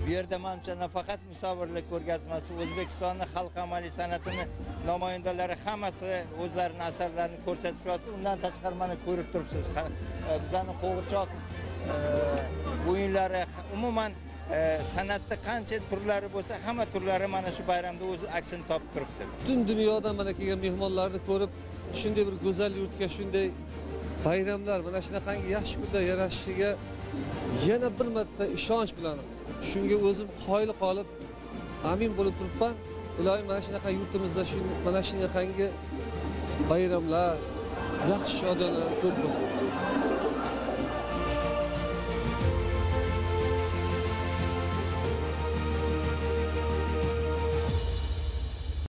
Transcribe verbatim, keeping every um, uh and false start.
Bu yerda menimcha nafaqat musavvirlik ko'rgazmasi, O'zbekistonning xalq amaliy san'atini namoyandalari hammasi o'zlarining asarlarini ko'rsatishyapti. Undan tashqari mana ko'rib turibsiz. Bizning qo'g'irchoq o'yinlari umuman san'atda qancha turlari bo'lsa, hamma turlari mana shu bayramda o'z aksini topib turibdi. Butun dunyodan mana kelgan mehmonlarni ko'rib, shunday bir go'zal yurtga, shunday bayramlar, mana shunaqangi yaxshi kunlar yarashishiga yana bir marta ishonch bilan shunga o'zim qoyil qolib, amin bo'lib turibman. Iloyim mana shunaqa yurtimizda shu mana shunaqangi bayramlar, yaxshi odamlar ko'p bo'lsin.